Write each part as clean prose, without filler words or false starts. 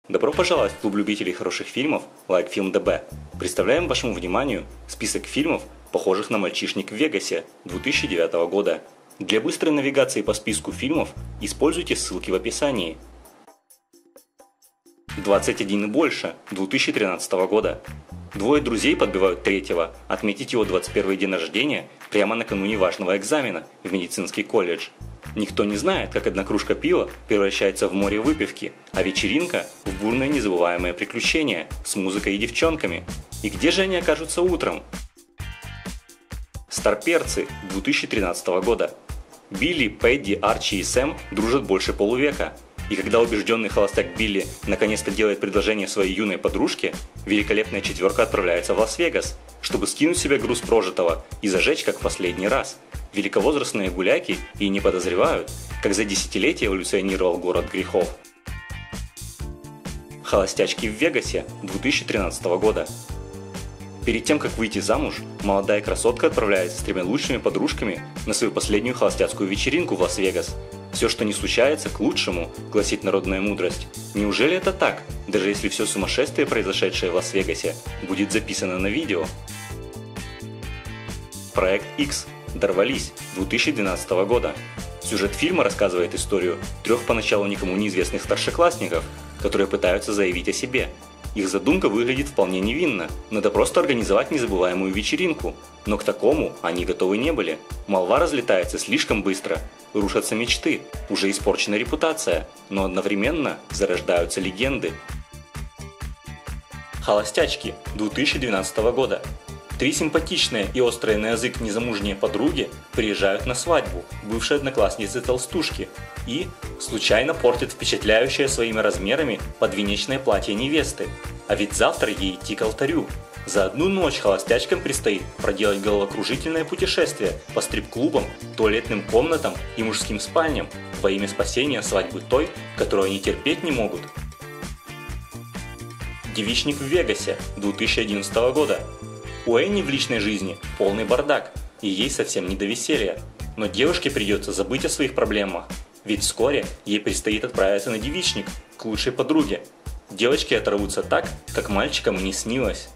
Добро пожаловать в клуб любителей хороших фильмов LikeFilm.db. Представляем вашему вниманию список фильмов, похожих на «Мальчишник в Вегасе» 2009 года. Для быстрой навигации по списку фильмов используйте ссылки в описании. 21 и больше 2013 года. Двое друзей подбивают третьего отметить его 21-й день рождения прямо накануне важного экзамена в медицинский колледж. Никто не знает, как одна кружка пива превращается в море выпивки, а вечеринка в бурное незабываемое приключение с музыкой и девчонками. И где же они окажутся утром? Старперцы 2013 года. Билли, Пэдди, Арчи и Сэм дружат больше полувека. И когда убежденный холостяк Билли наконец-то делает предложение своей юной подружке, великолепная четверка отправляется в Лас-Вегас, чтобы скинуть с себя груз прожитого и зажечь как в последний раз. Великовозрастные гуляки и не подозревают, как за десятилетия эволюционировал город грехов. Холостячки в Вегасе 2013 года. Перед тем, как выйти замуж, молодая красотка отправляется с тремя лучшими подружками на свою последнюю холостяцкую вечеринку в Лас-Вегас. Все, что не случается, к лучшему, гласит народная мудрость. Неужели это так, даже если все сумасшествие, произошедшее в Лас-Вегасе, будет записано на видео? Проект X. Дорвались 2012 года. Сюжет фильма рассказывает историю трех поначалу никому неизвестных старшеклассников, которые пытаются заявить о себе. Их задумка выглядит вполне невинно, надо просто организовать незабываемую вечеринку. Но к такому они готовы не были. Молва разлетается слишком быстро, рушатся мечты, уже испорчена репутация, но одновременно зарождаются легенды. Холостячки 2012 года. Три симпатичные и острые на язык незамужние подруги приезжают на свадьбу бывшей одноклассницы толстушки и случайно портят впечатляющее своими размерами подвенечное платье невесты. А ведь завтра ей идти к алтарю. За одну ночь холостячкам предстоит проделать головокружительное путешествие по стрип-клубам, туалетным комнатам и мужским спальням во имя спасения свадьбы той, которую они терпеть не могут. Девичник в Вегасе 2011 года. У Энни в личной жизни полный бардак, и ей совсем не до веселья. Но девушке придется забыть о своих проблемах, ведь вскоре ей предстоит отправиться на девичник к лучшей подруге. Девочки оторвутся так, как мальчикам и не снилось.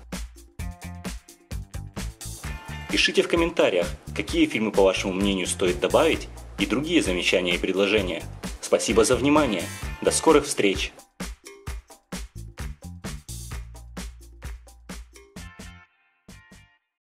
Пишите в комментариях, какие фильмы, по вашему мнению, стоит добавить, и другие замечания и предложения. Спасибо за внимание. До скорых встреч!